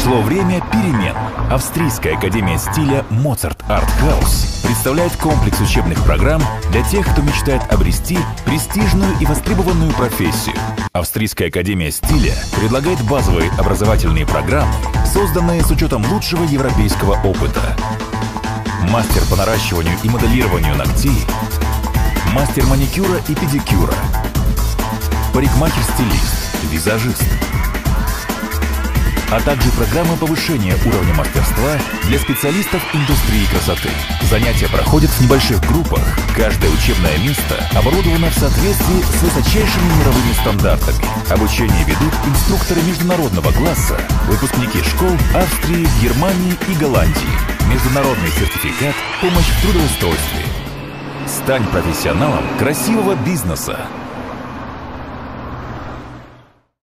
Пришло время перемен. Австрийская академия стиля Mozart Art House представляет комплекс учебных программ для тех, кто мечтает обрести престижную и востребованную профессию. Австрийская академия стиля предлагает базовые образовательные программы, созданные с учетом лучшего европейского опыта. Мастер по наращиванию и моделированию ногтей, мастер маникюра и педикюра, парикмахер-стилист, визажист, а также программы повышения уровня мастерства для специалистов индустрии красоты. Занятия проходят в небольших группах. Каждое учебное место оборудовано в соответствии с высочайшими мировыми стандартами. Обучение ведут инструкторы международного класса, выпускники школ Австрии, Германии и Голландии. Международный сертификат «Помощь в трудоустройстве». Стань профессионалом красивого бизнеса.